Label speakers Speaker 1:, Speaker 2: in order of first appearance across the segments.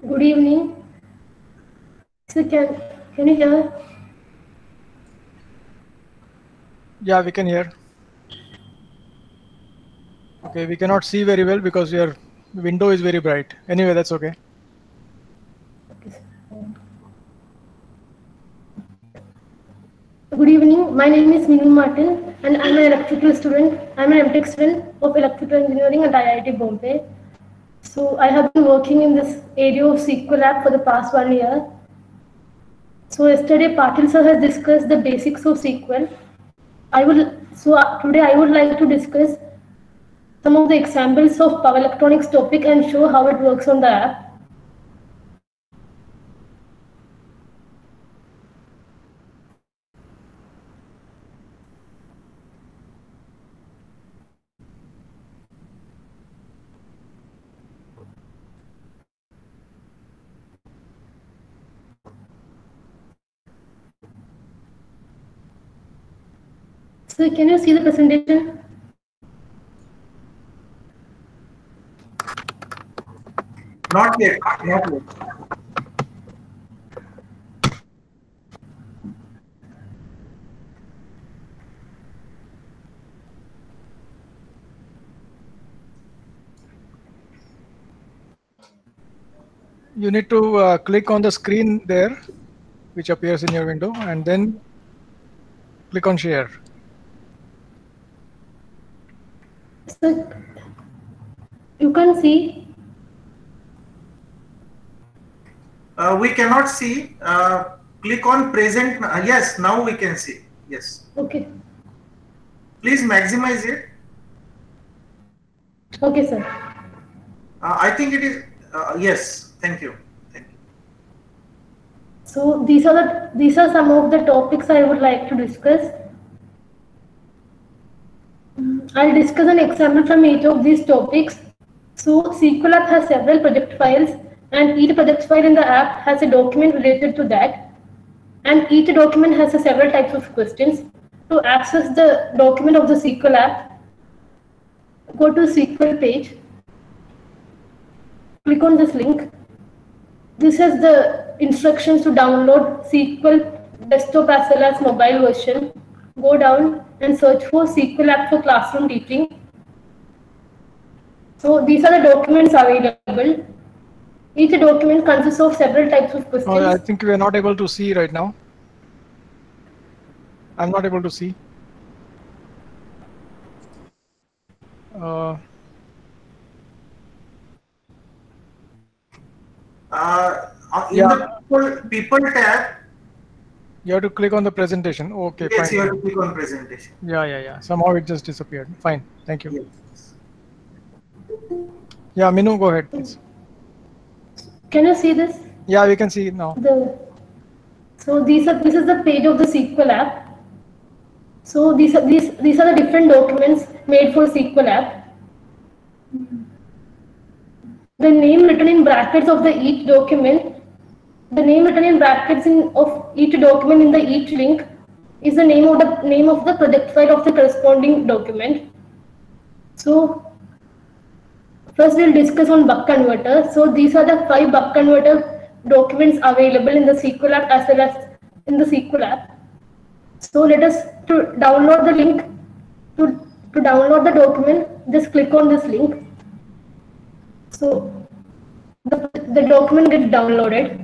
Speaker 1: Good evening. So can you hear?
Speaker 2: Yeah, we can hear. Okay, we cannot see very well because your window is very bright. Anyway, that's okay.
Speaker 1: Good evening. My name is Minu Martin, and I'm an electrical student. I'm an MTech student of Electrical Engineering at IIT Bombay. So I have been working in this area of SQL app for the past 1 year. So yesterday, Patil sir has discussed the basics of SQL. Today I would like to discuss some of the examples of power electronics topic and show how it works on the app. So can you see the presentation?
Speaker 3: Not yet. Not yet.
Speaker 2: You need to click on the screen there, which appears in your window, and then click on share.
Speaker 1: So you can see.
Speaker 3: We cannot see. Click on present. Yes, now we can see. Yes.
Speaker 1: Okay.
Speaker 3: Please maximize it.
Speaker 1: Okay, sir.
Speaker 3: I think it is. Yes. Thank you. Thank you.
Speaker 1: So these are some of the topics I would like to discuss. I'll discuss an example from each of these topics. So SQL app has several project files, and each project file in the app has a document related to that. And each document has several types of questions. To access the document of the SQL app, go to SQL page, click on this link. This has the instructions to download SQL desktop as well as mobile version. Go down and search for SQL app for classroom teaching. So these are the documents available. Each document consists of several types of questions.
Speaker 2: Oh, I think we are not able to see right now. I'm not able to see.
Speaker 3: In the people tab.
Speaker 2: You have to click on the presentation. Okay,
Speaker 3: yes,
Speaker 2: fine.
Speaker 3: You have to click on presentation.
Speaker 2: Yeah. Somehow it just disappeared. Fine. Thank you.
Speaker 3: Yes.
Speaker 2: Yeah, Minu, go ahead, please.
Speaker 1: Can you see this?
Speaker 2: Yeah, we can see it now.
Speaker 1: So this is the page of the SQL app. So these are the different documents made for SQL app. The name written in brackets of each document, the name written in brackets of each document in the each link is the name of the project file of the corresponding document. So first we'll discuss on buck converter. So these are the 5 buck converter documents available in the SQL app as well as in the SQL app. So let us to download the link. To download the document, just click on this link. So the document gets downloaded.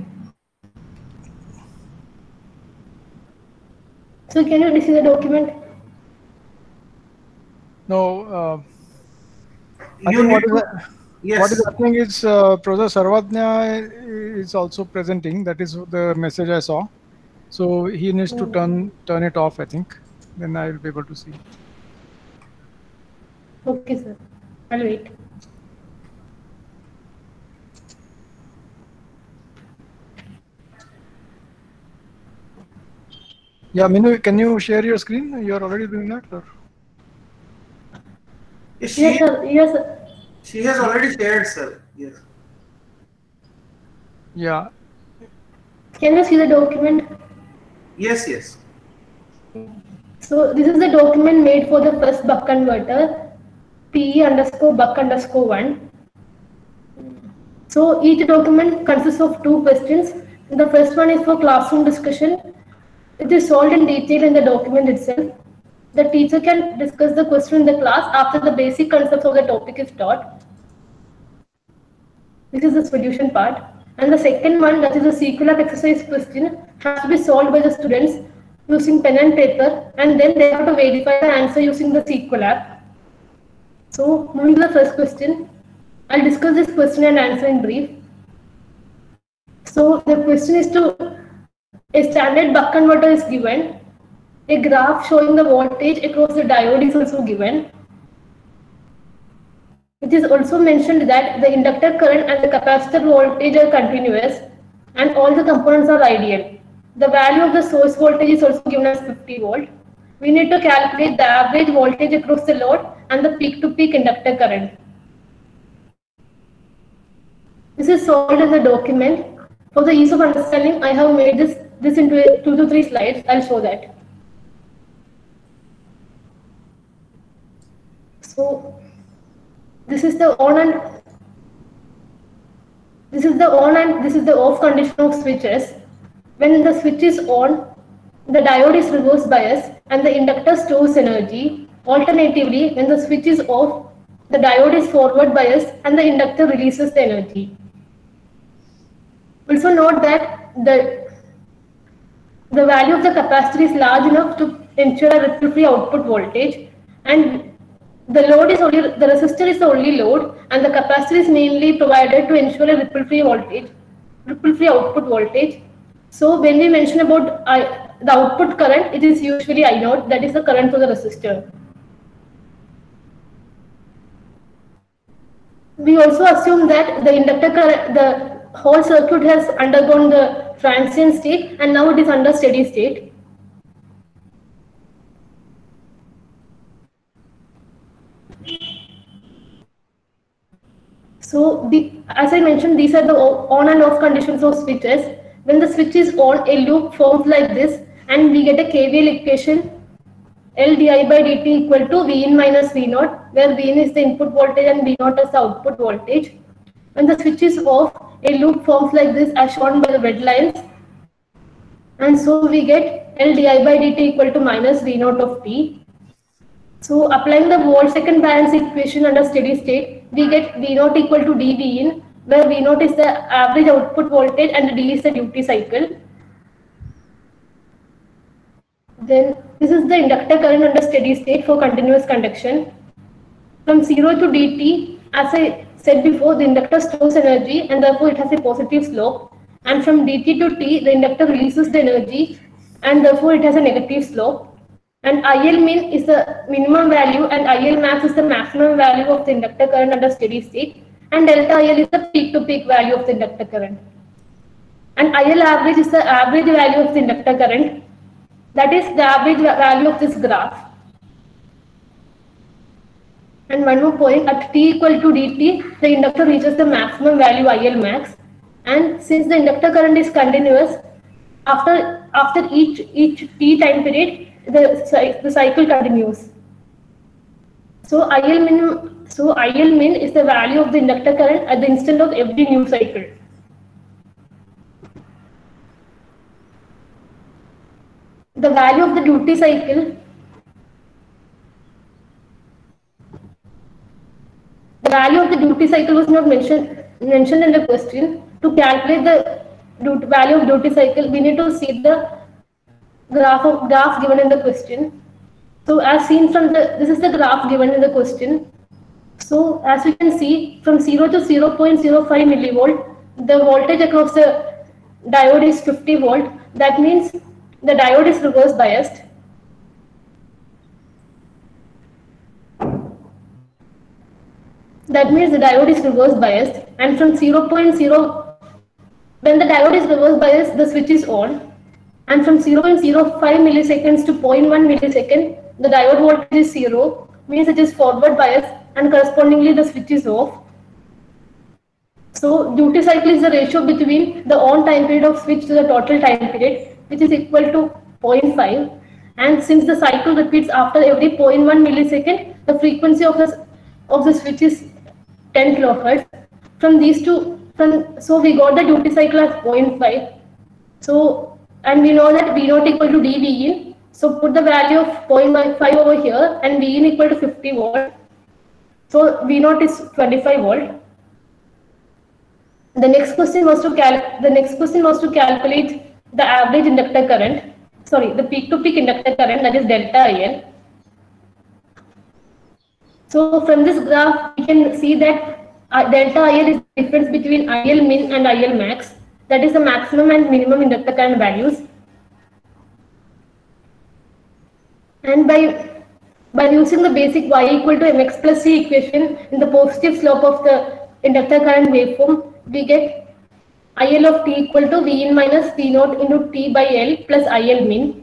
Speaker 1: So can you see the document?
Speaker 2: No. I think what is happening is Professor Sarvajna is also presenting. That is the message I saw. So he needs to turn it off, I think. Then I will be able to see.
Speaker 1: Okay, sir. I'll wait.
Speaker 2: Yeah, Minu, can you share your screen? You are already doing that? Or?
Speaker 1: Yes, sir. Yes, sir.
Speaker 3: She has already shared, sir. Yes.
Speaker 2: Yeah.
Speaker 1: Can you see the document?
Speaker 3: Yes.
Speaker 1: So this is the document made for the first buck converter, PE_buck_1. So each document consists of 2 questions. The first one is for classroom discussion. It is solved in detail in the document itself. The teacher can discuss the question in the class after the basic concepts of the topic is taught. This is the solution part. And the second one, that is a Secolab exercise question, has to be solved by the students using pen and paper, and then they have to verify the answer using the Secolab. So moving to the first question, I'll discuss this question and answer in brief. So the question is a standard buck converter is given. A graph showing the voltage across the diode is also given. It is also mentioned that the inductor current and the capacitor voltage are continuous and all the components are ideal. The value of the source voltage is also given as 50 volt. We need to calculate the average voltage across the load and the peak-to-peak inductor current. This is solved in the document. For the ease of understanding, I have made this into 2 to 3 slides. I'll show that. So this is the on and this is the off condition of switches. When the switch is on, the diode is reverse biased and the inductor stores energy. Alternatively, when the switch is off, the diode is forward biased and the inductor releases the energy. Also note that the value of the capacitor is large enough to ensure a ripple-free output voltage, and the resistor is the only load, and the capacitor is mainly provided to ensure a ripple-free output voltage. So when we mention about the output current, it is usually I0, that is the current for the resistor. We also assume that the inductor current, the whole circuit has undergone the transient state and now it is under steady state. So as I mentioned, these are the on and off conditions of switches. When the switch is on, a loop forms like this and we get a KVL equation, L di by dt equal to Vin minus V0, where Vin is the input voltage and V0 is the output voltage. When the switch is off, a loop forms like this as shown by the red lines. And so we get L di by dt equal to minus V0 of t. So applying the volt-second balance equation under steady state, we get V0 equal to dVin, where V0 is the average output voltage and d is the duty cycle. Then this is the inductor current under steady state for continuous conduction. From 0 to dt, as I said before, the inductor stores energy and therefore it has a positive slope. And from dt to t, the inductor releases the energy and therefore it has a negative slope. And IL min is the minimum value and IL max is the maximum value of the inductor current under steady state. And delta IL is the peak-to-peak value of the inductor current. And IL average is the average value of the inductor current. That is the average value of this graph. And one more point, at t equal to dt, the inductor reaches the maximum value IL max. And since the inductor current is continuous, after each t time period, the cycle continues. So IL min is the value of the inductor current at the instant of every new cycle. The value of the duty cycle. The value of the duty cycle was not mentioned in the question. To calculate the value of duty cycle, we need to see the graph given in the question. So as seen from this is the graph given in the question. So as we can see, from 0 to 0.05 millivolt, the voltage across the diode is 50 volt. That means the diode is reverse biased. And from 0.0, when the diode is reverse biased, the switch is on. And from 0.05 milliseconds to 0.1 millisecond, the diode voltage is 0, means it is forward biased, and correspondingly the switch is off. So duty cycle is the ratio between the on time period of switch to the total time period, which is equal to 0.5. And since the cycle repeats after every 0.1 millisecond, the frequency of the switch is 10 kilohertz. From these two So we got the duty cycle as 0.5. So, and we know that V naught equal to dV in. So put the value of 0.5 over here and V in equal to 50 volt. So V naught is 25 volt. The next question was to calculate the average inductor current. Sorry, the peak-to-peak inductor current, that is delta IL. So from this graph, we can see that delta IL is the difference between IL min and IL max. That is the maximum and minimum inductor current values. And by using the basic y equal to mx plus c equation in the positive slope of the inductor current waveform, we get IL of t equal to V in minus V naught into t by L plus IL min.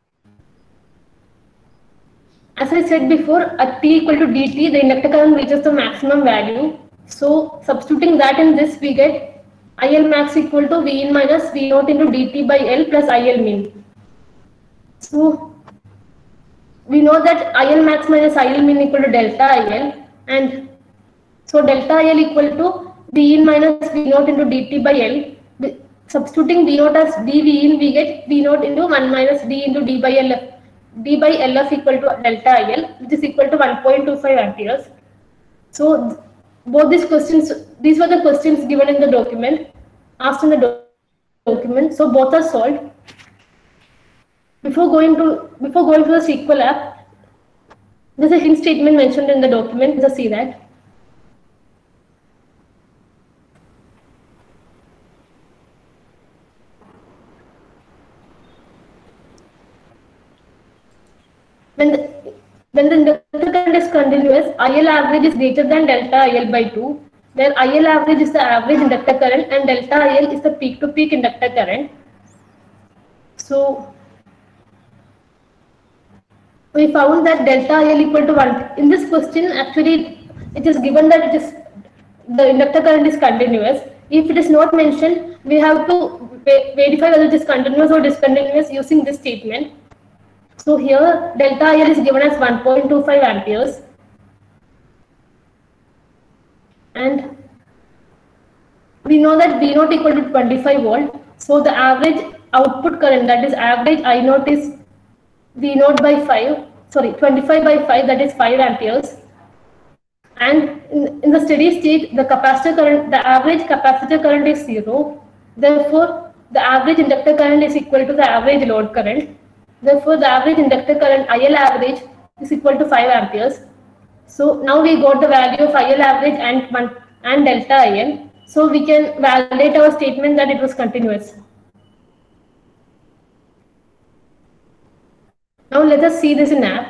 Speaker 1: As I said before, at t equal to dt, the inductor current reaches the maximum value. So substituting that in this, we get IL max equal to V in minus V naught into dt by L plus IL min. So we know that IL max minus IL min equal to delta IL, and so delta IL equal to V in minus V naught into dt by L. Substituting V naught as dV in, we get V naught into 1 minus d into d by LF. D by LF equal to delta IL, which is equal to 1.25 amperes. So both these questions, these were the questions given in the document, asked in the document. So both are solved. Before going to the SQL app, there's a hint statement mentioned in the document. Just see that. When the inductor current is continuous, IL average is greater than delta IL by 2. Where IL average is the average inductor current and delta IL is the peak-to-peak inductor current. So we found that delta IL equal to 1. In this question, actually, it is given that the inductor current is continuous. If it is not mentioned, we have to verify whether it is continuous or discontinuous using this statement. So here delta IL is given as 1.25 amperes, and we know that V naught equal to 25 volt. So the average output current, that is average I naught, is V naught by 5, sorry, 25 by 5, that is 5 amperes. And in the steady state, the capacitor current, the average capacitor current is 0. Therefore, the average inductor current is equal to the average load current. Therefore, the average inductor current IL average is equal to 5 amperes. So now we got the value of IL average and delta IL. So we can validate our statement that it was continuous. Now let us see this in app.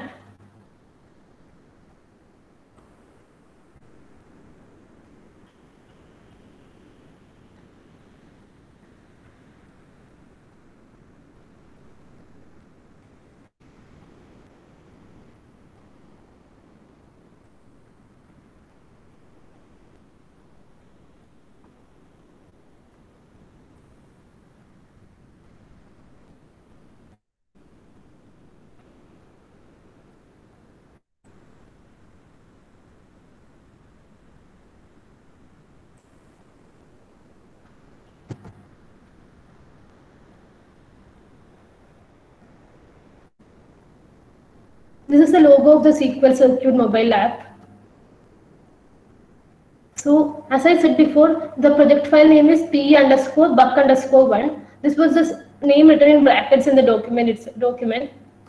Speaker 1: This is the logo of the SQL Circuit mobile app. So as I said before, the project file name is p_buck_1. This was the name written in brackets in the document.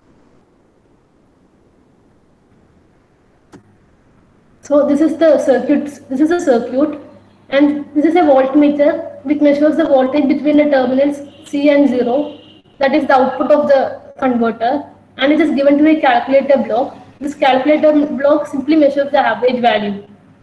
Speaker 1: So this is the circuit. This is a circuit, and this is a voltmeter which measures the voltage between the terminals C and 0. That is the output of the converter, and it is given to a calculator block. This calculator block simply measures the average value.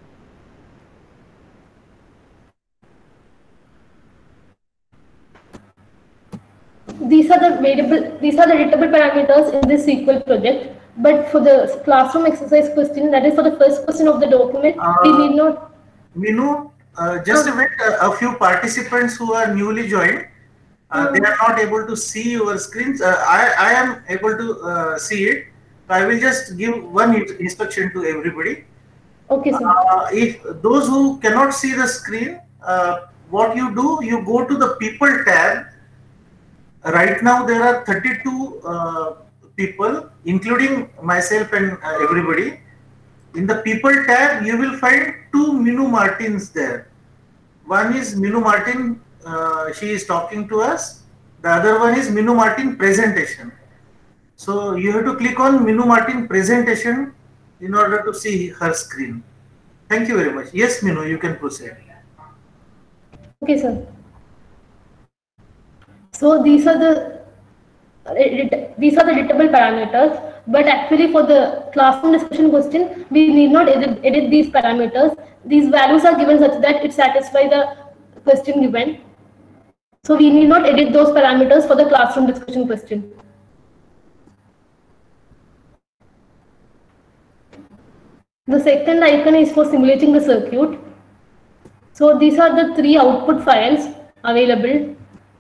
Speaker 1: These are the readable parameters in this SQL project. But for the classroom exercise question, that is for the first question of the document, we need not.
Speaker 3: Minu, just a minute. A few participants who are newly joined, they are not able to see your screens. I am able to see it. I will just give one instruction to everybody.
Speaker 1: Okay, sir.
Speaker 3: If those who cannot see the screen, what you do, you go to the people tab. Right now there are 32 people, including myself and everybody. In the people tab, you will find two Minu Martins there. One is Minu Martin, she is talking to us. The other one is Minu Martin presentation. So you have to click on Minu Martin presentation in order to see her screen. Thank you very much. Yes, Minu, you can proceed.
Speaker 1: Okay, sir. So these are the editable parameters, but actually for the classroom discussion question, we need not edit these parameters. These values are given such that it satisfies the question given. So we need not edit those parameters for the classroom discussion question. The second icon is for simulating the circuit. So these are the three output files available.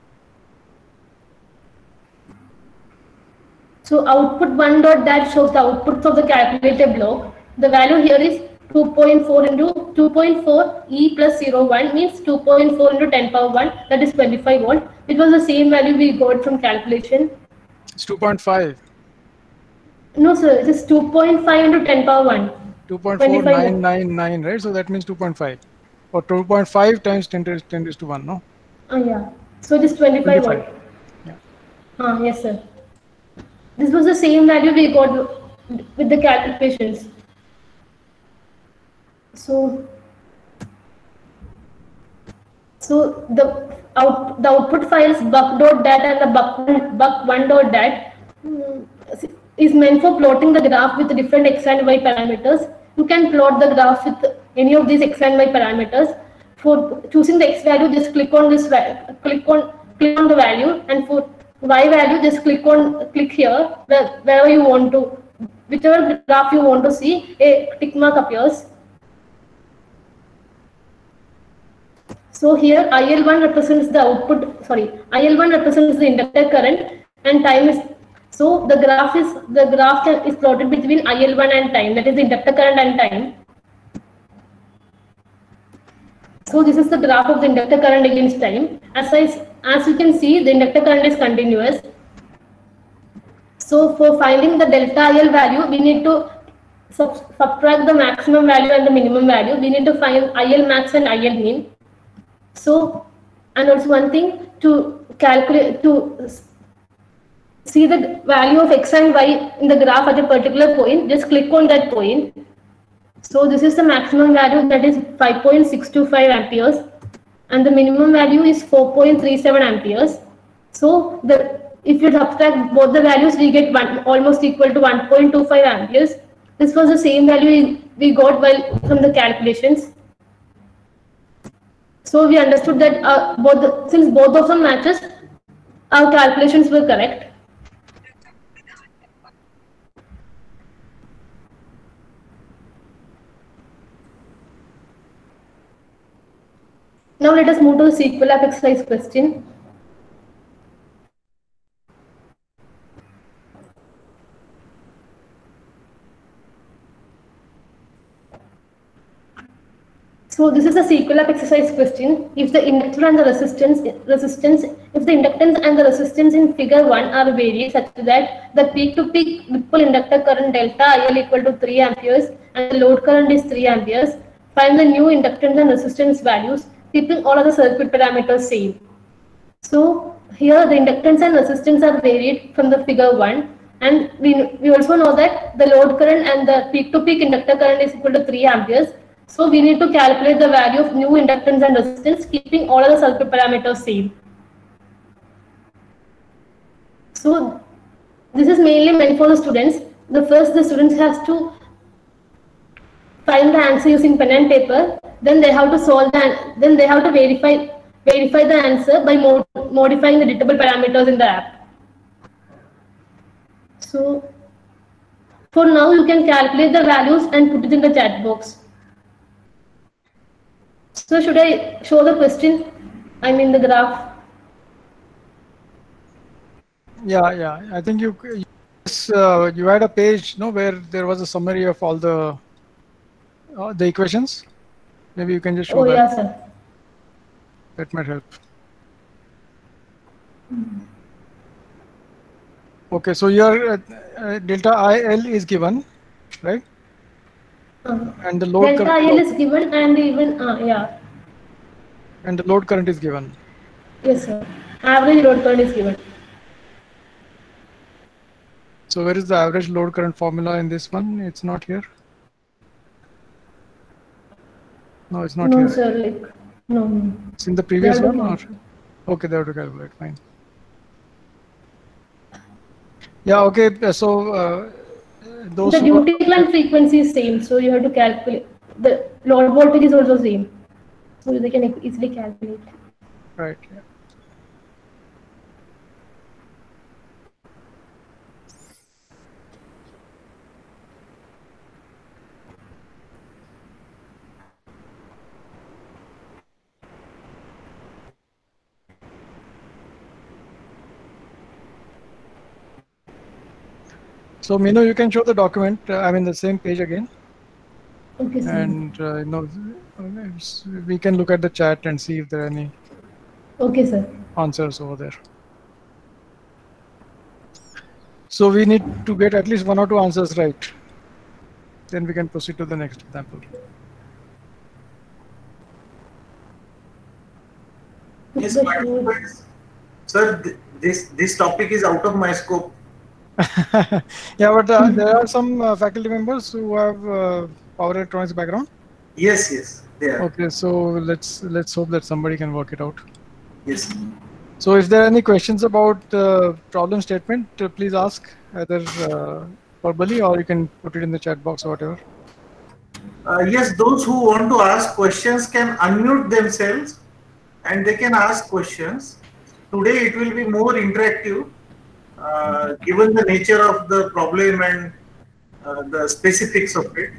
Speaker 1: So output1.dat shows the outputs of the calculated block. The value here is 2.4 into 2.4 E plus 0.1 means 2.4 into 10 power 1, that is 25 volt. It was the same value we got from calculation.
Speaker 2: It's 2.5.
Speaker 1: No, sir, it is 2.5 into 10 power 1.
Speaker 2: 2.4999, right? So that means 2.5 or 2.5 times 10 raised to 1, no?
Speaker 1: Yeah. So it is 25 volt.
Speaker 2: Yeah.
Speaker 1: Yes, sir. This was the same value we got with the calculations. So the output files buck.dat and the buck1.dat is meant for plotting the graph with different x and y parameters. You can plot the graph with any of these x and y parameters. For choosing the x value, just click on this, click on the value, and for y value, just click here wherever you want to, whichever graph you want to see, a tick mark appears. So here IL1 represents the output, IL1 represents the inductor current, and time is, so the graph is plotted between IL1 and time, that is the inductor current and time. So this is the graph of the inductor current against time. As you can see, the inductor current is continuous. So for finding the delta IL value, we need to subtract the maximum value and the minimum value. We need to find IL max and IL min. So, and also one thing, to calculate, to see the value of x and y in the graph at a particular point, just click on that point. So this is the maximum value, that is 5.625 amperes, and the minimum value is 4.37 amperes. So if you subtract both the values, we get almost equal to 1.25 amperes. This was the same value we got from the calculations. So we understood that since both of them matches, our calculations were correct. Now let us move to the SQLAB exercise question. So this is a SQLAB exercise question. If the inductor and the resistance, if the inductance and the resistance in figure 1 are varied such that the peak-to-peak ripple inductor current delta IL equal to 3 amperes and the load current is 3 amperes, find the new inductance and resistance values, keeping all of the circuit parameters same. So here the inductance and resistance are varied from the figure 1, and we also know that the load current and the peak-to-peak inductor current is equal to 3 amperes. So we need to calculate the value of new inductance and resistance, keeping all of the circuit parameters same. So this is mainly meant for the students. The students has to find the answer using pen and paper. Then they have to then they have to verify the answer by modifying the editable parameters in the app. So for now, you can calculate the values and put it in the chat box. So should I show the question? I mean the graph.
Speaker 2: Yeah. I think you had a page, no, where there was a summary of all the equations. Maybe you can just show that.
Speaker 1: Yeah, sir.
Speaker 2: That might help. Okay, so your delta IL is given, right? And the load
Speaker 1: Delta
Speaker 2: current
Speaker 1: IL is given, and even yeah.
Speaker 2: And the load current is given.
Speaker 1: Yes, sir. Average load current is given.
Speaker 2: So where is the average load current formula in this one? It's not here. No, it's not
Speaker 1: No,
Speaker 2: here.
Speaker 1: sir. Like no.
Speaker 2: It's in the
Speaker 1: They
Speaker 2: previous
Speaker 1: have to
Speaker 2: one, or
Speaker 1: calculate.
Speaker 2: okay, they have to calculate. Fine. Yeah. Okay. So those
Speaker 1: The
Speaker 2: who are,
Speaker 1: duty line frequency is same, so you have to calculate. The load voltage is also same, so they can easily calculate.
Speaker 2: right. Yeah. So Minu, you can show the document. I mean the same page again,
Speaker 1: Okay, sir.
Speaker 2: and we can look at the chat and see if there are any
Speaker 1: Okay, sir.
Speaker 2: answers over there. So we need to get at least one or two answers right. Then we can proceed to the next example.
Speaker 3: Yes, participants. Sir, this topic is out of my scope.
Speaker 2: Yeah, but there are some faculty members who have power electronics background.
Speaker 3: Yes, they are.
Speaker 2: Okay, so let's hope that somebody can work it out.
Speaker 3: Yes.
Speaker 2: So if there are any questions about the problem statement, please ask either verbally or you can put it in the chat box or whatever.
Speaker 3: Yes, those who want to ask questions can unmute themselves and they can ask questions. Today it will be more interactive given the nature of the problem and the specifics of it.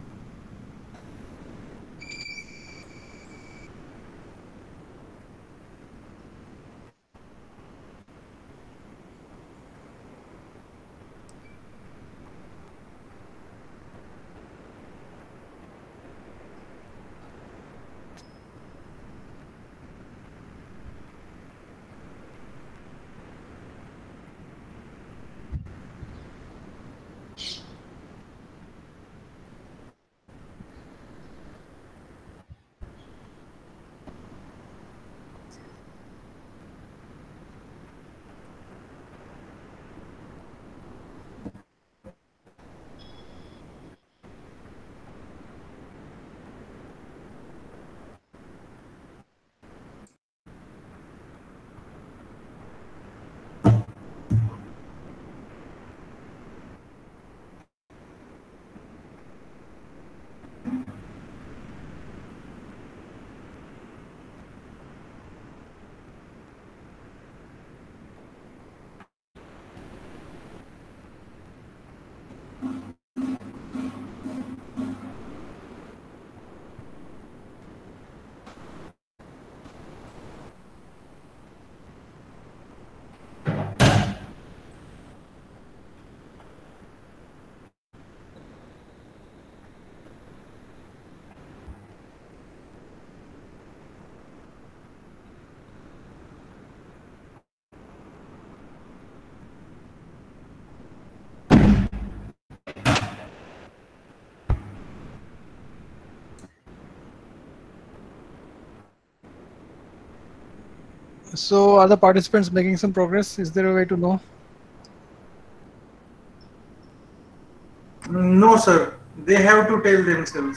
Speaker 2: So are the participants making some progress? Is there a way to know?
Speaker 3: No, sir. They have to tell themselves.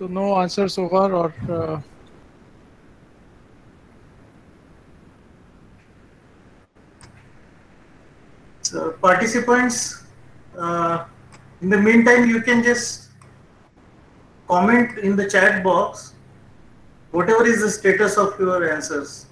Speaker 2: So no answer so far, or
Speaker 3: so participants, in the meantime, you can just comment in the chat box whatever is the status of your answers.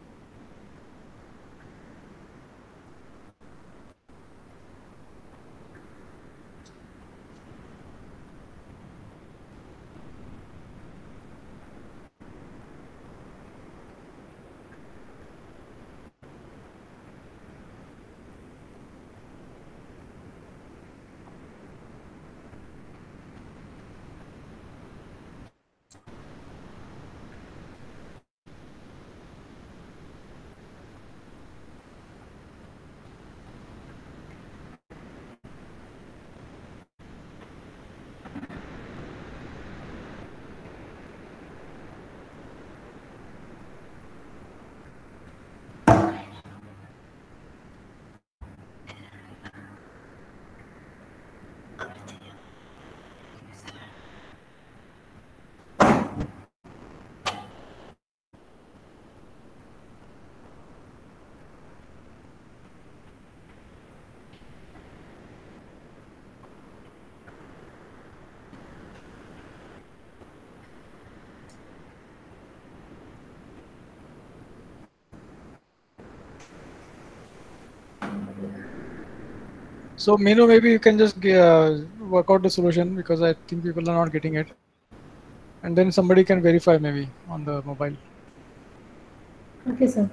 Speaker 2: so Meenu, maybe you can just work out the solution, because I think people are not getting it, and then somebody can verify maybe on the mobile.
Speaker 1: Okay, sir.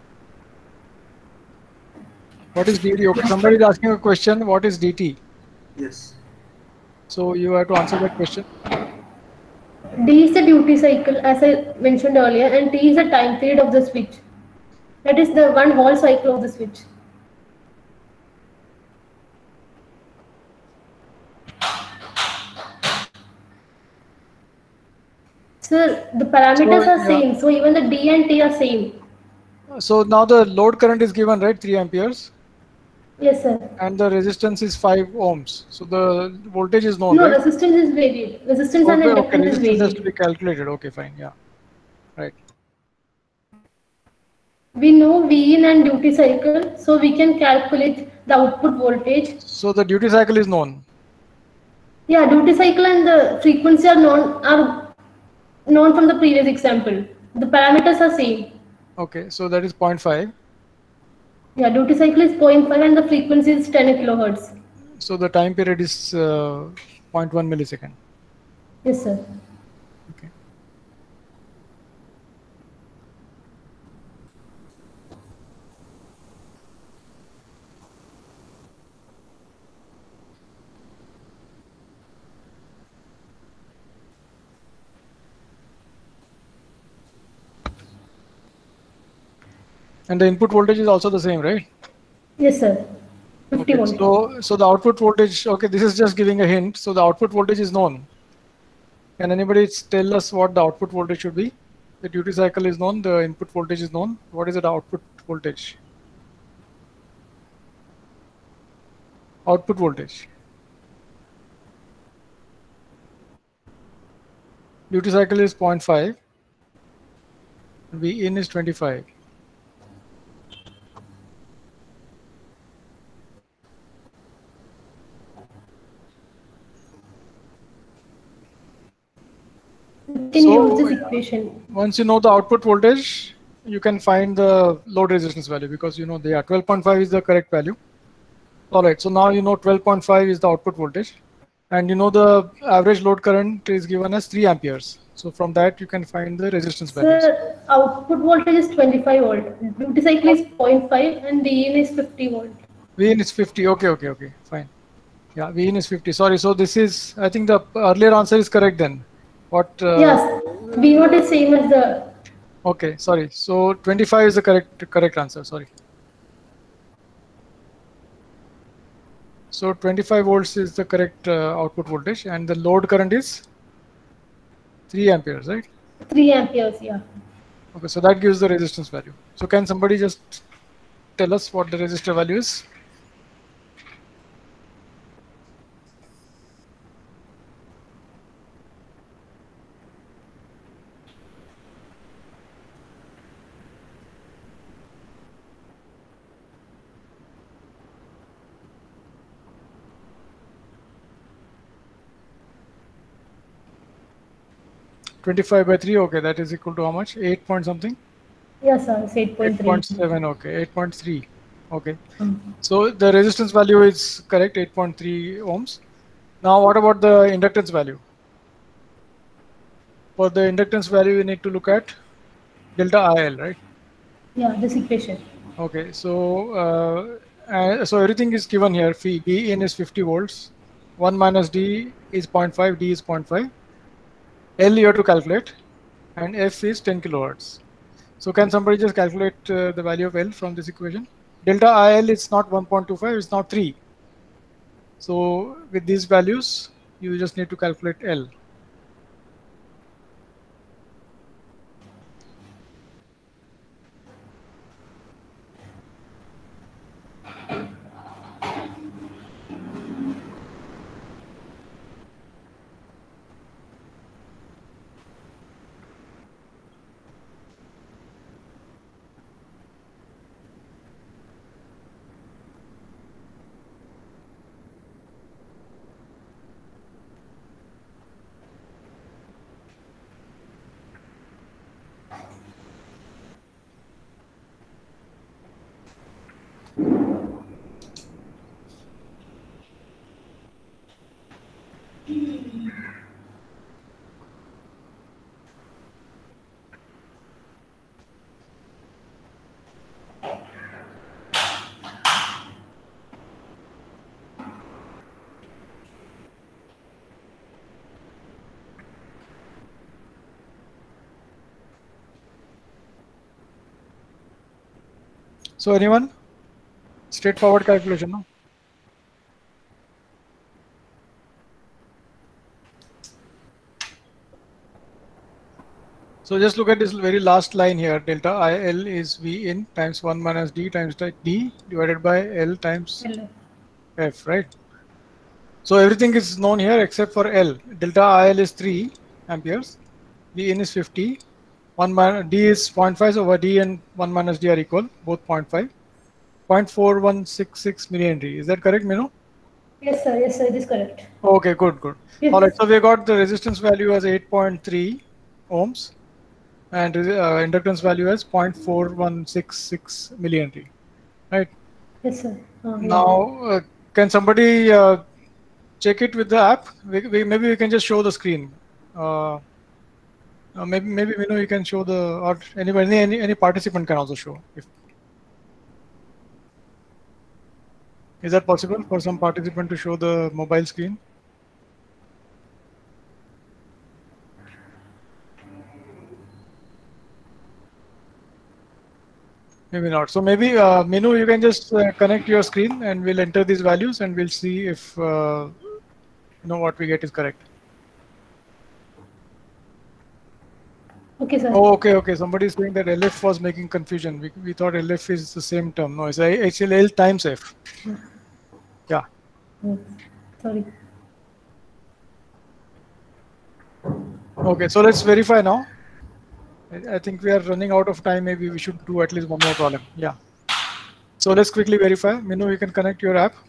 Speaker 2: What is DT? Okay, somebody is asking a question. What is DT?
Speaker 3: Yes.
Speaker 2: So you have to answer that question.
Speaker 1: D is the duty cycle, as I mentioned earlier, and T is the time period of the switch. That is the one whole cycle of the switch. Sir, the parameters
Speaker 2: So,
Speaker 1: are same, so even the D and T are same.
Speaker 2: So now the load current is given, right? 3 amperes.
Speaker 1: Yes, sir.
Speaker 2: And the resistance is 5 ohms. So the voltage is known,
Speaker 1: No,
Speaker 2: right?
Speaker 1: resistance is varied. Resistance and
Speaker 2: Okay,
Speaker 1: inductance is
Speaker 2: resistance has to be
Speaker 1: varied.
Speaker 2: calculated. Okay, fine. Yeah. Right.
Speaker 1: We know V in and duty cycle, so we can calculate the output voltage.
Speaker 2: So the duty cycle is known.
Speaker 1: Yeah, duty cycle and the frequency are known from the previous example. The parameters are same.
Speaker 2: Okay, so that is 0.5.
Speaker 1: Yeah, duty cycle is 0.5 and the frequency is 10 kilohertz.
Speaker 2: So the time period is 0.1 millisecond.
Speaker 1: Yes, sir.
Speaker 2: Okay. And the input voltage is also the same, right?
Speaker 1: Yes, sir. 50
Speaker 2: Okay,
Speaker 1: volt.
Speaker 2: so the output voltage, okay, this is just giving a hint. So the output voltage is known. Can anybody tell us what the output voltage should be? The duty cycle is known, the input voltage is known. What is the output voltage? Output voltage. Duty cycle is 0.5. V in is 25.
Speaker 1: We can use this equation.
Speaker 2: Once you know the output voltage, you can find the load resistance value, because you know the 12.5 is the correct value. All right, so now you know 12.5 is the output voltage, and you know the average load current is given as 3 amperes. So from that you can find the resistance values.
Speaker 1: Sir, output voltage is 25 volt. Duty cycle is 0.5 and V in is 50 volt.
Speaker 2: V in is 50. Okay, fine. Yeah, V in is 50. Sorry, so this is, I think the earlier answer is correct then. What?
Speaker 1: Yes, V naught is same as the.
Speaker 2: Okay, sorry. So 25 is the correct answer. Sorry. So 25 volts is the correct output voltage, and the load current is 3 amperes, right?
Speaker 1: 3 amperes, yeah.
Speaker 2: Okay, so that gives the resistance value. So can somebody just tell us what the resistor value is? 25 by 3, okay, that is equal to how much? 8 point something?
Speaker 1: Yes, sir. It's 8.3.
Speaker 2: 8.7, okay, 8.3. Okay. So the resistance value is correct, 8.3 ohms. Now what about the inductance value? For the inductance value, we need to look at delta IL, right?
Speaker 1: Yeah, this equation.
Speaker 2: Okay, so everything is given here. V in is 50 volts. 1 minus D is 0.5, D is 0.5. L you have to calculate, and F is 10 kilohertz. So can somebody just calculate the value of L from this equation? Delta IL is not 1.25, it's now 3. So with these values, you just need to calculate L. So anyone? Straightforward calculation, no? So just look at this very last line here. Delta IL is V in times 1 minus D times D divided by L times F, right? So everything is known here except for L. Delta IL is 3 amperes. V in is 50. 1 minus D is 0.5, so D and 1 minus D are equal, both 0.5. 0.4166 millihenry. Is that correct, Minu?
Speaker 1: Yes, sir. Yes, sir. It is correct.
Speaker 2: Okay, good, good.
Speaker 1: Yes.
Speaker 2: All right, so we got the resistance value as 8.3 ohms and inductance value as 0.4166 millihenry, right?
Speaker 1: Yes, sir.
Speaker 2: Now, can somebody check it with the app? Maybe we can just show the screen. Maybe you can show the, or anybody, any participant can also show. Is that possible for some participant to show the mobile screen? Maybe not. So maybe Minu, you can just connect your screen and we'll enter these values and we'll see if what we get is correct.
Speaker 1: Okay, sir.
Speaker 2: Oh, okay. Somebody is saying that LF was making confusion. We thought LF is the same term. No, it's actually L times F. Yeah.
Speaker 1: Sorry.
Speaker 2: Okay, so let's verify now. I think we are running out of time. Maybe we should do at least one more problem. Yeah. So let's quickly verify. Minu, you can connect your app.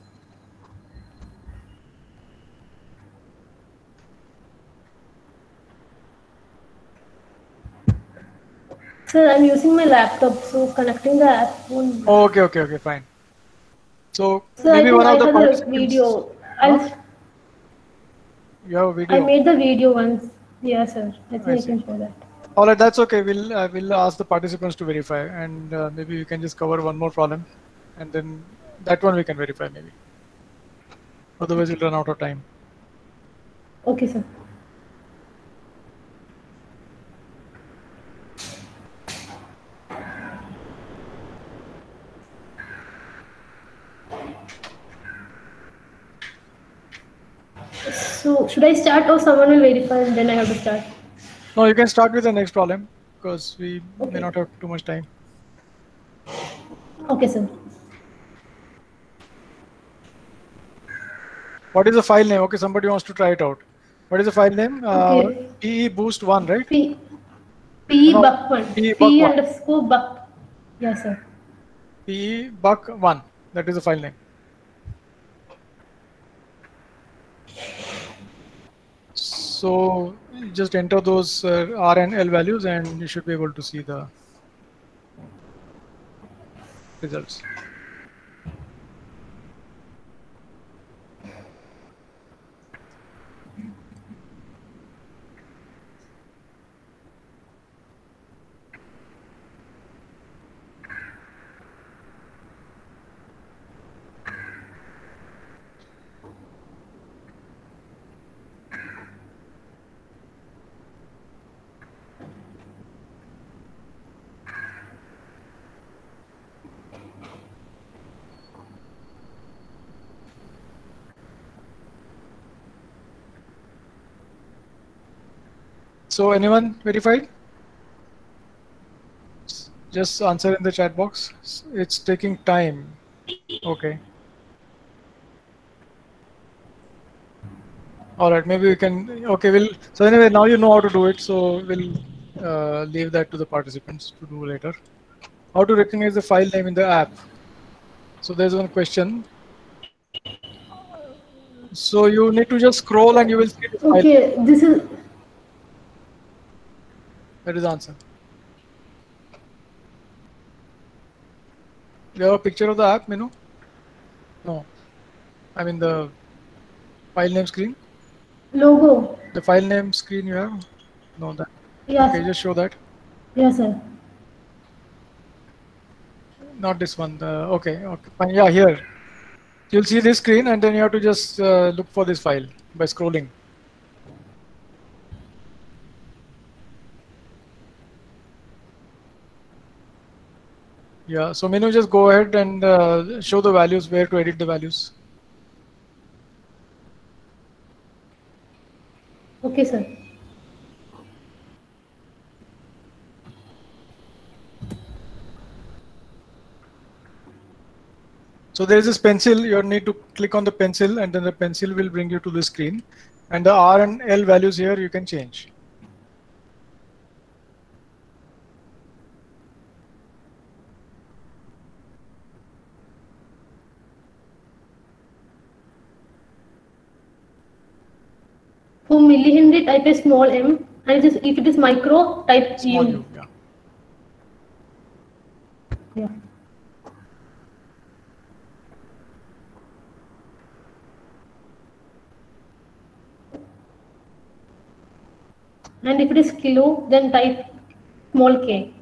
Speaker 1: Sir, I'm using my laptop, so connecting the app won't.
Speaker 2: Okay, fine. So
Speaker 1: Sir,
Speaker 2: maybe one of the
Speaker 1: I have a video.
Speaker 2: You have a video.
Speaker 1: I made the video once. Yeah, sir. I think I can show that.
Speaker 2: All right, that's okay. We'll ask the participants to verify, and maybe we can just cover one more problem, and then that one we can verify maybe. Otherwise, we'll run out of time.
Speaker 1: Okay, sir. So should I start or someone will verify and then I have to start?
Speaker 2: No, you can start with the next problem because we may not have too much time.
Speaker 1: Okay, sir.
Speaker 2: What is the file name? Okay, somebody wants to try it out. What is the file name? PE Boost 1, right?
Speaker 1: PE Buck 1. PE
Speaker 2: underscore
Speaker 1: Buck. Yes, sir.
Speaker 2: PE Buck 1. That is the file name. So you just enter those R and L values and you should be able to see the results. So anyone verified? Just answer in the chat box. It's taking time. Okay. All right, maybe we can. Okay, so anyway, now you know how to do it. So we'll leave that to the participants to do later. How to recognize the file name in the app? So there's one question. So you need to just scroll and you will see the file.
Speaker 1: Okay, this is.
Speaker 2: That is the answer. Do you have a picture of the app, Minu? No. I mean the file name screen.
Speaker 1: Logo.
Speaker 2: The file name screen you have? No, that.
Speaker 1: Yes.
Speaker 2: Okay, just show that.
Speaker 1: Yes, sir.
Speaker 2: Not this one. Okay, fine. Yeah, here. You'll see this screen and then you have to just look for this file by scrolling. Yeah, so Minu, just go ahead and show the values, where to edit the values.
Speaker 1: Okay, sir.
Speaker 2: So there is this pencil, you need to click on the pencil and then the pencil will bring you to the screen. And the R and L values here you can change.
Speaker 1: For millihenry, type a small m, and if it is micro, type
Speaker 2: Small
Speaker 1: u.
Speaker 2: U, yeah.
Speaker 1: Yeah. And if it is kilo, then type small k.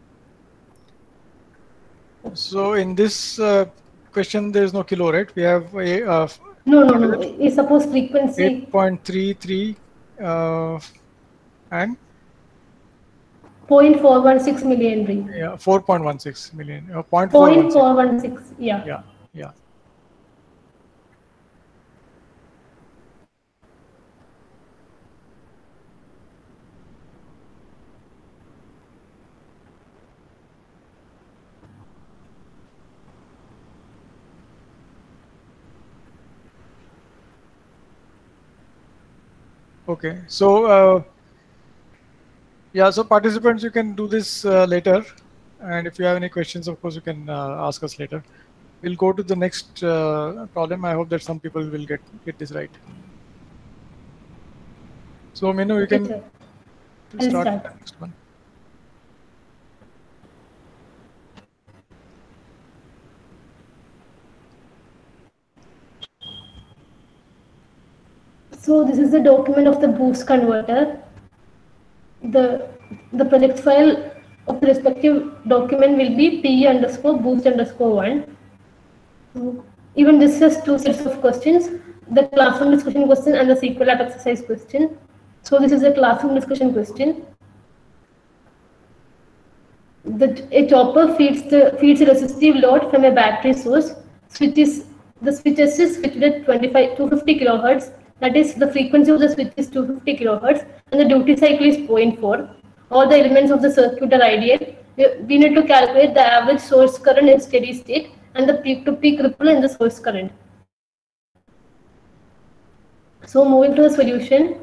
Speaker 2: So in this question, there is no kilo, right? We have a
Speaker 1: No. It's suppose frequency
Speaker 2: 8.33 and
Speaker 1: 0.416 millihenry.
Speaker 2: yeah, 4.16 million. 0.416.
Speaker 1: 0.416. Yeah.
Speaker 2: Yeah. Okay, so yeah, so participants, you can do this later, and if you have any questions, of course, you can ask us later. We'll go to the next problem. I hope that some people will get this right. So Minu, you can start the next one.
Speaker 1: So this is the document of the boost converter. The project file of the respective document will be p_boost_1. So even this has two sets of questions: the classroom discussion question and the SQLite exercise question. So this is a classroom discussion question. A chopper feeds a resistive load from a battery source. The switch is switched at 250 kilohertz. That is, the frequency of the switch is 250 kilohertz and the duty cycle is 0.4. All the elements of the circuit are ideal. We need to calculate the average source current in steady state and the peak-to-peak ripple in the source current. So moving to the solution.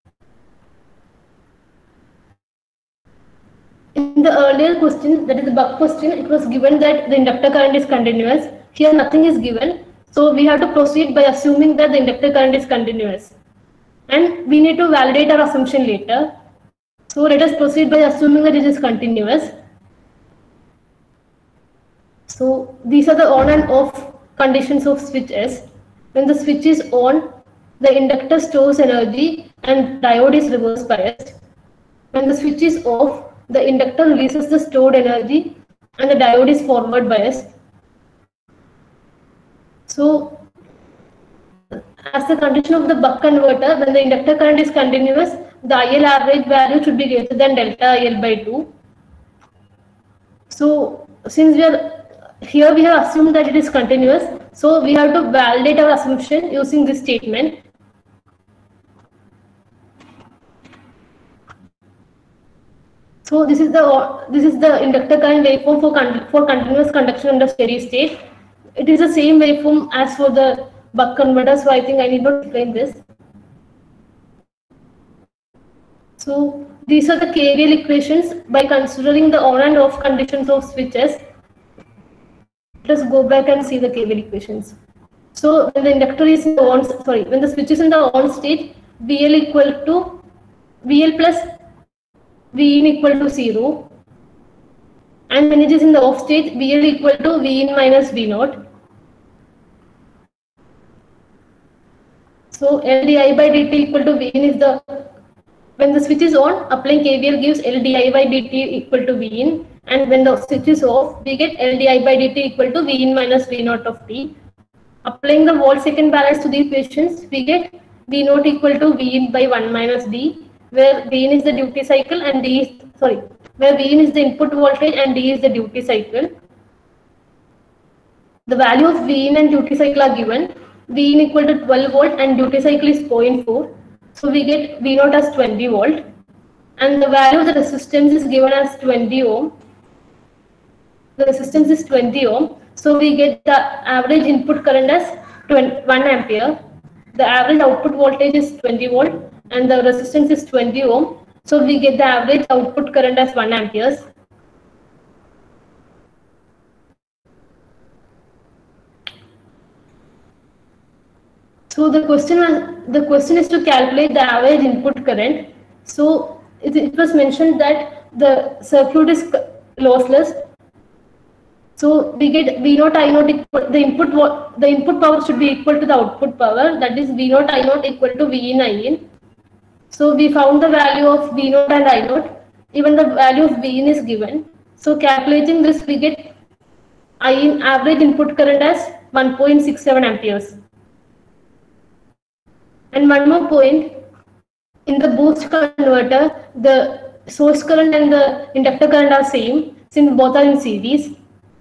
Speaker 1: In the earlier question, that is the buck question, it was given that the inductor current is continuous. Here nothing is given. So we have to proceed by assuming that the inductor current is continuous. and we need to validate our assumption later. So let us proceed by assuming that it is continuous. So these are the on and off conditions of switch S. When the switch is on, the inductor stores energy and diode is reverse biased. When the switch is off, the inductor releases the stored energy and the diode is forward biased. So as the condition of the buck converter, when the inductor current is continuous, the IL average value should be greater than delta IL by 2. So since we have assumed that it is continuous, so we have to validate our assumption using this statement. So this is the inductor current waveform for continuous conduction under steady state. It is the same waveform as for the buck converter, so I think I need not explain this. So these are the KVL equations by considering the on and off conditions of switches. Let us go back and see the KVL equations. So when the inductor is in the on, when the switch is in the on state, VL equal to VL plus Vin equal to 0, and when it is in the off state, VL equal to Vin minus V0. So LdI by dt equal to Vin is the, when the switch is on, applying KVL gives LdI by dt equal to Vin, and when the switch is off, we get LdI by dt equal to Vin minus V0 of t. Applying the volt-second balance to these equations, we get V0 equal to Vin by 1 minus d, where Vn is the duty cycle and where Vn is the input voltage and d is the duty cycle. The value of Vn and duty cycle are given. Vn equal to 12 volt and duty cycle is 0.4. So we get V0 as 20 volt, and the value of the resistance is given as 20 ohm. The resistance is 20 ohm. So we get the average input current as 1 ampere. The average output voltage is 20 volt and the resistance is 20 ohm. So we get the average output current as 1 amperes. So the question is to calculate the average input current. So it was mentioned that the circuit is lossless. So we get V0 I0 equal, the input power should be equal to the output power, that is V0 I0 equal to Vin In. So we found the value of V0 and I0. Even the value of Vin is given. So calculating this, we get In average input current as 1.67 amperes. And one more point, in the boost converter, the source current and the inductor current are same since both are in series.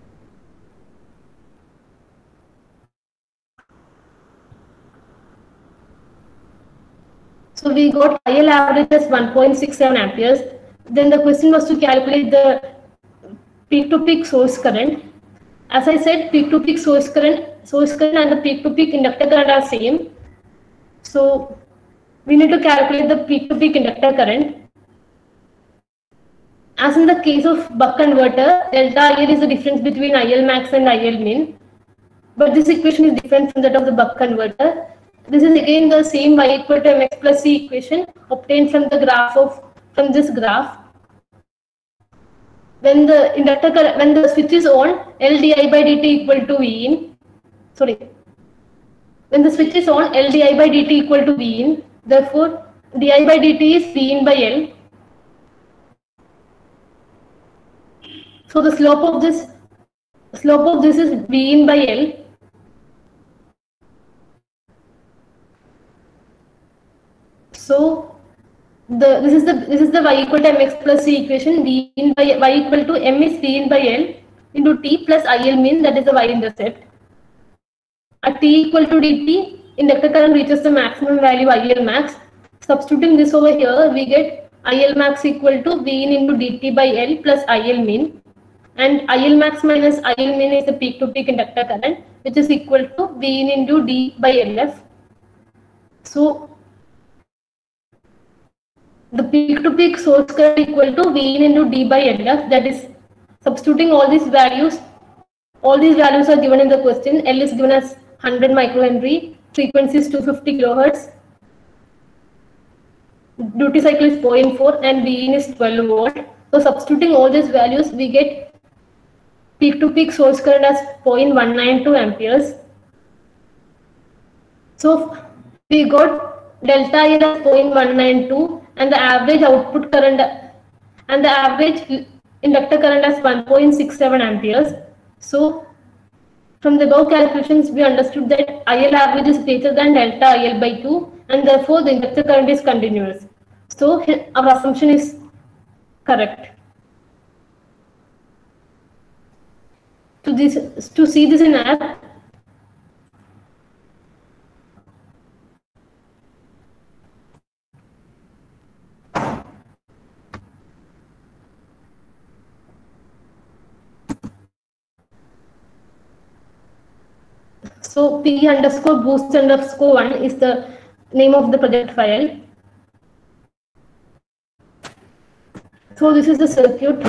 Speaker 1: So we got IL average as 1.67 amperes. Then the question was to calculate the peak-to-peak source current. As I said, peak-to-peak source current and the peak-to-peak inductor current are same. So we need to calculate the peak-to-peak inductor current. As in the case of buck converter, delta IL is the difference between IL max and IL min. But this equation is different from that of the buck converter. This is again the same y equal to mx plus c equation obtained from this graph. When the switch is on, LdI by dt equal to Vin. When the switch is on, LdI by dt equal to Vin. Therefore, di by dt is Vin by L. So the slope of this is Vin by L. So this is the y equal to mx plus c equation. Vin by y equal to m is Vin by L into t plus IL min, that is the y-intercept. At t equal to dt, inductor current reaches the maximum value IL max. Substituting this over here, we get IL max equal to Vin into dt by L plus IL min, and IL max minus IL min is the peak-to-peak inductor current, which is equal to Vin into d by LF. So the peak-to-peak source current equal to Vin into d by LF, that is, substituting all these values are given in the question. L is given as 100 microhenry, frequency is 250 kilohertz. duty cycle is 0.4 and Vin is 12 volt. So substituting all these values, we get peak to peak source current as 0.192 amperes. So we got delta IL as 0.192 and the average output current and the average inductor current as 1.67 amperes. So from the above calculations, we understood that IL average is greater than delta IL by 2 and therefore the inductor current is continuous. So our assumption is correct. To see this in app, so P_boost_1 is the name of the project file. So this is the circuit.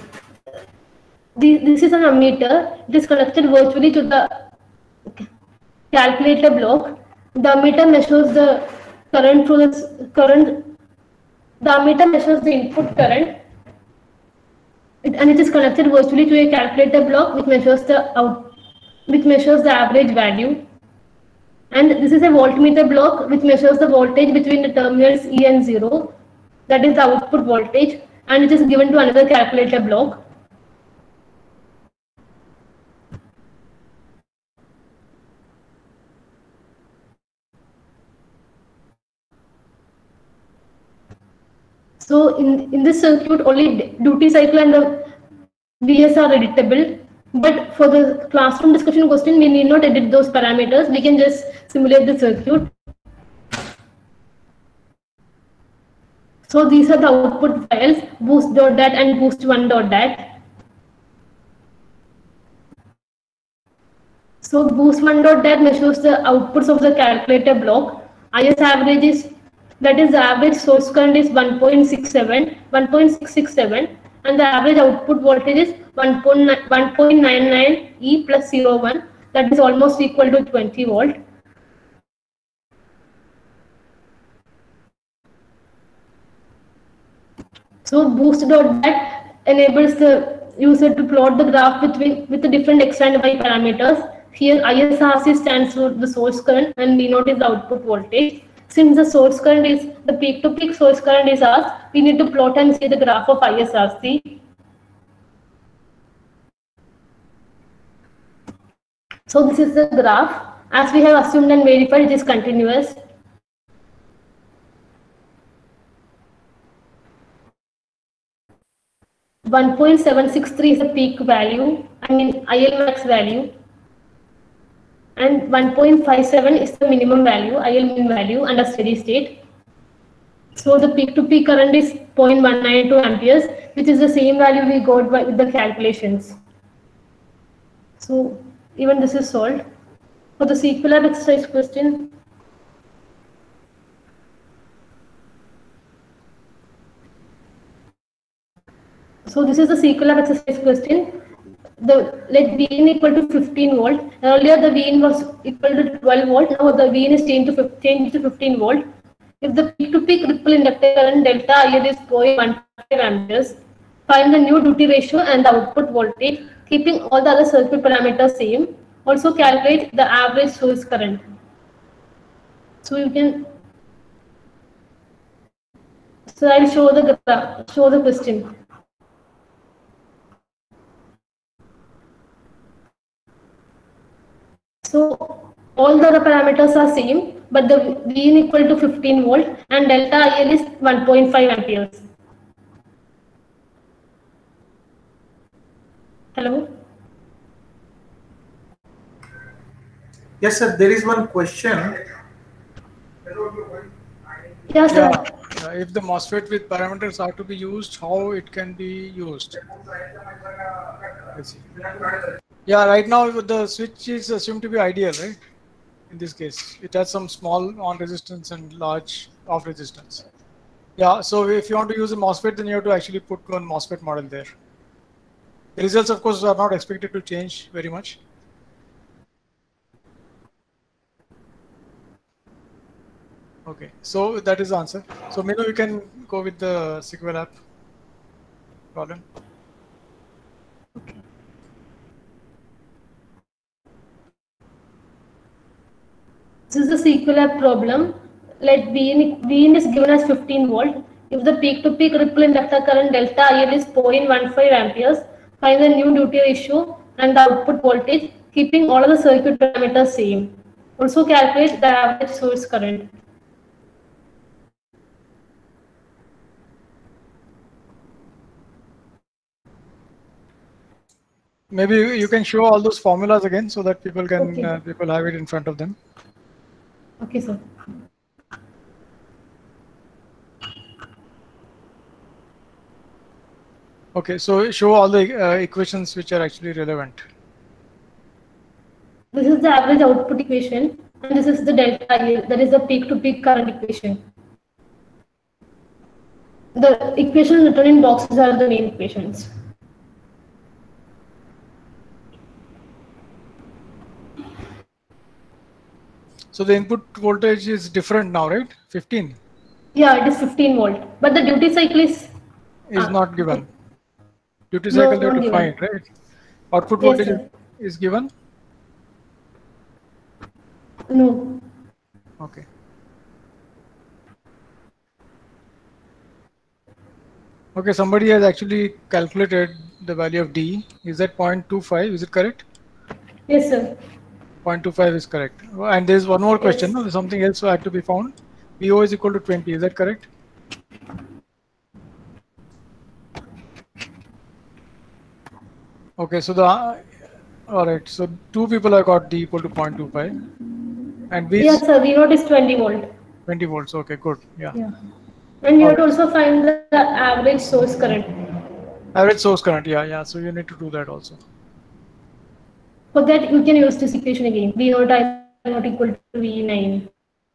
Speaker 1: This is an ammeter. It is connected virtually to the calculator block. The ammeter measures the current through the current. The ammeter measures the input current, and it is connected virtually to a calculator block which measures the average value. And this is a voltmeter block which measures the voltage between the terminals E and 0. That is the output voltage, and it is given to another calculator block. So in this circuit, only duty cycle and the Vs are editable. But for the classroom discussion question, we need not edit those parameters. We can just simulate the circuit. So these are the output files, boost.dat and boost1.dat. So boost1.dat measures the outputs of the calculator block. IS average is, that is the average source current is 1.667, and the average output voltage is 1.99 E plus 0.1, that is almost equal to 20 volt. So boost.dat enables the user to plot the graph with the different X and Y parameters. Here ISRC stands for the source current and V0 is the output voltage. Since the source current is, the peak to peak source current is ours, we need to plot and see the graph of ISRC. So this is the graph. As we have assumed and verified, it is continuous. .763 is the peak value, IL max value, and 1.57 is the minimum value, IL min value under steady state. So the peak to peak current is 0.192 amperes, which is the same value we got with the calculations. So even this is solved. For the Seqlab exercise question, so this is the Seqlab exercise question. Let Vin equal to 15 volt. Earlier the Vin was equal to 12 volt. Now the Vin is changed to 15 volt. If the peak to peak ripple inductor current delta IL is 0.15 amperes, find the new duty ratio and the output voltage, keeping all the other circuit parameters same. Also calculate the average source current. So you can. So I'll show the question. So all the other parameters are same, but the Vin equal to 15 volt and delta IL is 1.5 amperes. Hello?
Speaker 3: Yes, sir. There is one question.
Speaker 1: Yes, sir.
Speaker 2: If the MOSFET with parameters are to be used, how it can be used? Let's see. Yeah, right now the switch is assumed to be ideal, right? In this case, it has some small on resistance and large off resistance. Yeah, so if you want to use a MOSFET, then you have to actually put one MOSFET model there. The results, of course, are not expected to change very much. Okay, so that is the answer. So Minu, you can go with the SQL app problem.
Speaker 1: This is the SQL app problem. Let Vin is given as 15 volt. If the peak-to-peak ripple inductor current delta IL is 0.15 amperes, find the new duty ratio and the output voltage, keeping all of the circuit parameters same. Also calculate the average source current.
Speaker 2: Maybe you can show all those formulas again so that people can
Speaker 1: Okay.
Speaker 2: people have it in front of them.
Speaker 1: Okay, sir.
Speaker 2: Okay, so show all the equations which are actually relevant.
Speaker 1: This is the average output equation, and this is the delta IL, that is the peak-to-peak current equation. The equations written in boxes are the main equations.
Speaker 2: So the input voltage is different now, right? 15
Speaker 1: Yeah, it is 15 volt, but the duty cycle is
Speaker 2: not given. Duty
Speaker 1: no,
Speaker 2: cycle they have
Speaker 1: not
Speaker 2: to
Speaker 1: given.
Speaker 2: find, right? Output
Speaker 1: Yes,
Speaker 2: voltage
Speaker 1: sir.
Speaker 2: is given.
Speaker 1: No.
Speaker 2: Okay. Okay, somebody has actually calculated the value of D. Is that 0.25? Is it correct?
Speaker 1: Yes, sir.
Speaker 2: 0.25 is correct. And there's one more question.
Speaker 1: Yes.
Speaker 2: No? There's something else had to be found. VO is equal to 20. Is that correct? Okay, so all right. So two people have got D equal to 0.25, and V
Speaker 1: Yes,
Speaker 2: is
Speaker 1: sir. V naught is 20 volt.
Speaker 2: 20 volts. Okay, good. Yeah.
Speaker 1: Yeah. And you
Speaker 2: All
Speaker 1: have to
Speaker 2: right.
Speaker 1: also find the average source current.
Speaker 2: Average source current. Yeah, yeah. So you need to do that also.
Speaker 1: For that, you can use this equation again. V naught I not equal to V9.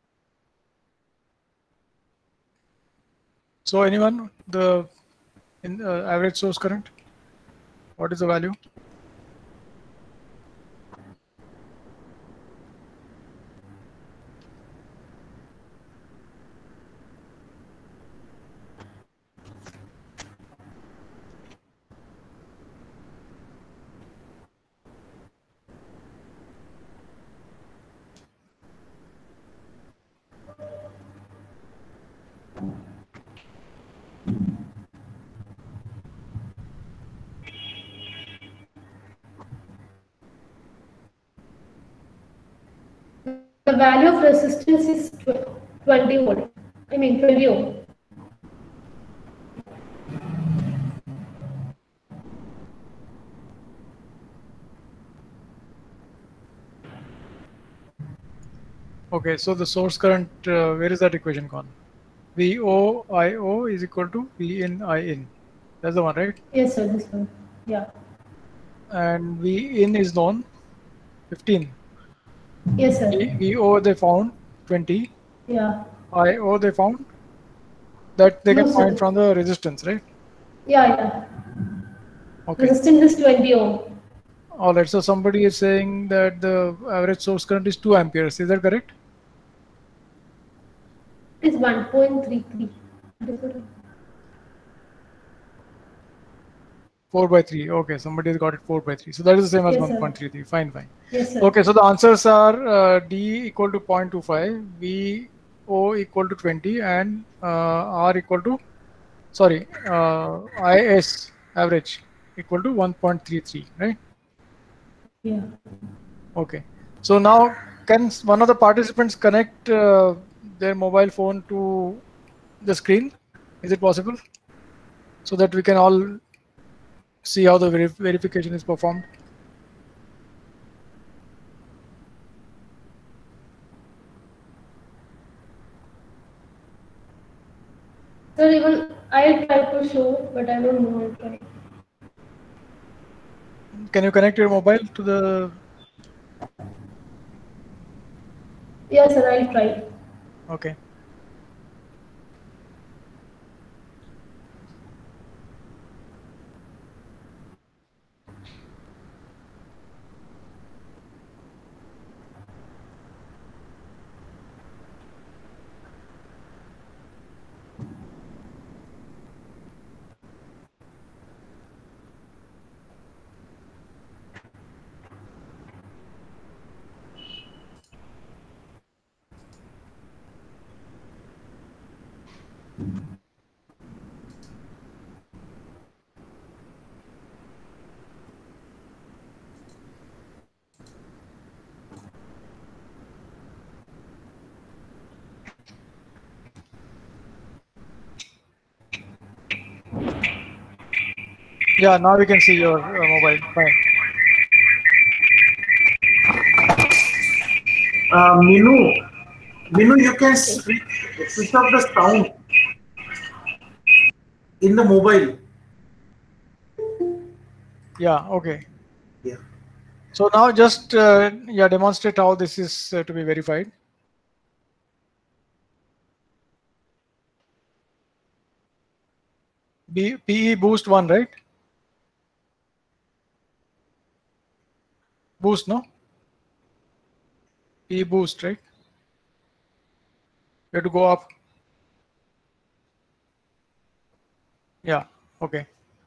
Speaker 2: So anyone the average source current? What is the value?
Speaker 1: The value of resistance is 20 volt. I mean 20 ohm.
Speaker 2: Okay, so the source current, where is that equation gone? VOIO is equal to V in I in. That's the one, right?
Speaker 1: Yes, sir. This one. Yeah.
Speaker 2: And V in is known 15.
Speaker 1: Yes, sir.
Speaker 2: VO they found 20.
Speaker 1: Yeah.
Speaker 2: IO they found that they
Speaker 1: No,
Speaker 2: can find
Speaker 1: sir.
Speaker 2: from the resistance, right?
Speaker 1: Yeah, yeah.
Speaker 2: Okay.
Speaker 1: Resistance is 20 ohm.
Speaker 2: All right. So somebody is saying that the average source current is 2 amperes. Is that correct?
Speaker 1: It is 1.33.
Speaker 2: 4 by 3. Okay. Somebody has got it 4 by 3. So that is the same as
Speaker 1: Yes, sir.
Speaker 2: 1.33. Fine, fine.
Speaker 1: Yes, sir.
Speaker 2: Okay. So the answers are D equal to 0.25, VO equal to 20, and R equal to, sorry, IS average equal to 1.33, right?
Speaker 1: Yeah.
Speaker 2: Okay. So now, can one of the participants connect their mobile phone to the screen? Is it possible? So that we can all see how the verification is performed.
Speaker 1: So even I'll try to show, but I don't know. I'll try.
Speaker 2: Can you connect your mobile to the?
Speaker 1: Yes, sir. I'll try.
Speaker 2: Okay. Yeah, now we can see your mobile. Fine.
Speaker 3: Minu, you can switch off the sound in the mobile.
Speaker 2: Yeah, okay.
Speaker 3: Yeah.
Speaker 2: So now just yeah, demonstrate how this is to be verified. PE boost 1, right? Boost, no? PE boost, right? You have to go up. Yeah, okay.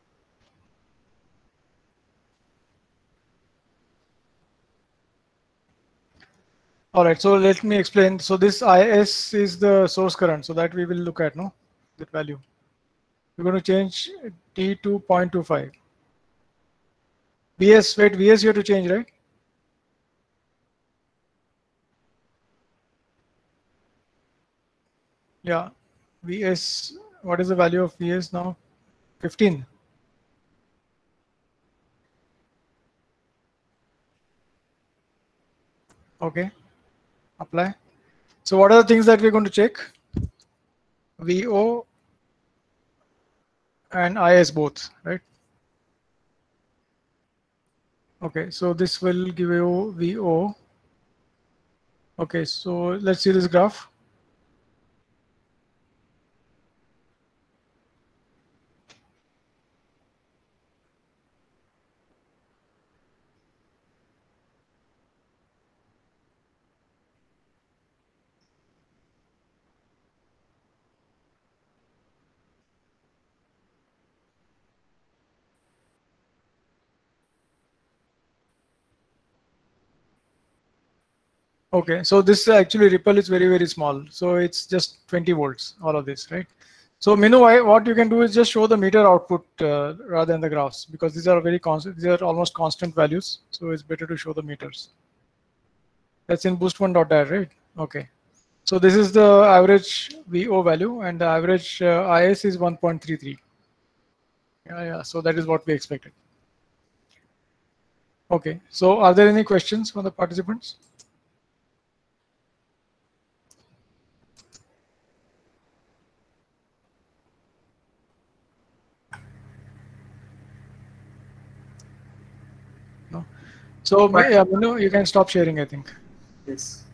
Speaker 2: All right, so let me explain. So this IS is the source current, so that we will look at, no? That value. We're going to change T to 0.25. VS, wait, VS you have to change, right? Yeah, VS, what is the value of VS now? 15. Okay, apply. So what are the things that we're going to check? VO and IS both, right? Okay, so this will give you VO. Okay, so let's see this graph. Okay, so this actually ripple is very, very small. So it's just 20 volts, all of this, right? So Minu, what you can do is just show the meter output rather than the graphs, because these are very constant, these are almost constant values. So it's better to show the meters. That's in boost1.dat, right? Okay. So this is the average VO value, and the average IS is 1.33. Yeah, so that is what we expected. Okay, so are there any questions from the participants? No. So yeah, Minu, you can stop sharing, I think.
Speaker 3: Yes.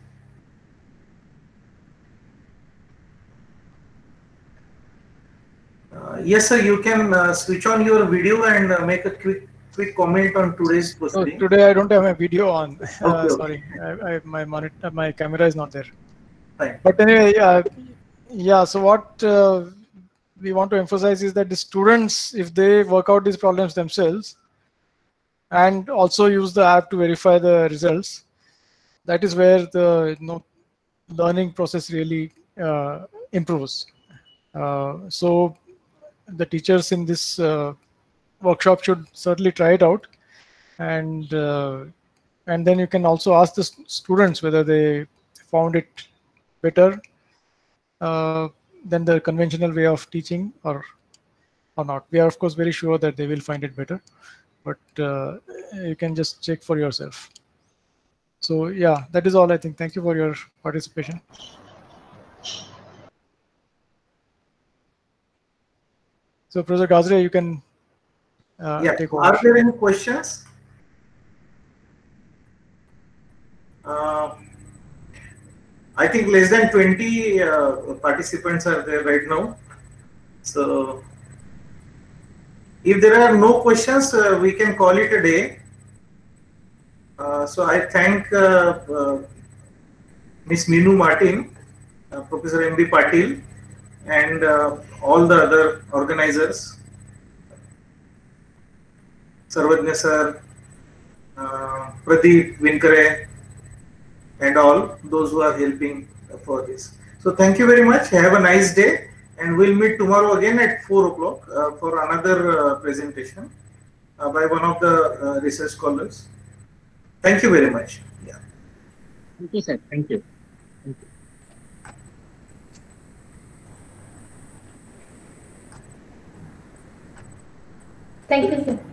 Speaker 3: Yes, sir. You can switch on your video and make a quick comment on today's
Speaker 2: So
Speaker 3: proceeding.
Speaker 2: today I don't have my video on.
Speaker 3: Okay,
Speaker 2: Sorry, my monitor, my camera is not there.
Speaker 3: fine.
Speaker 2: But anyway, yeah. So what we want to emphasize is that the students, if they work out these problems themselves and also use the app to verify the results, that is where the learning process really improves. So the teachers in this workshop should certainly try it out, and then you can also ask the students whether they found it better than the conventional way of teaching or not. We are of course very sure that they will find it better, but you can just check for yourself. So yeah, that is all I think. Thank you for your participation. So Professor Gazre, you can take over.
Speaker 3: Are there any questions? I think less than 20 participants are there right now. So if there are no questions, we can call it a day. So I thank Ms. Minu Martin, Professor M.B. Patil, and all the other organizers, Sarvajna sir, Pradeep Vinkare, and all those who are helping for this. So thank you very much. Have a nice day, and we'll meet tomorrow again at 4 o'clock for another presentation by one of the research scholars. Thank you very much. Yeah.
Speaker 4: Thank you, sir. Thank you. Thank you.
Speaker 1: Thank you, sir.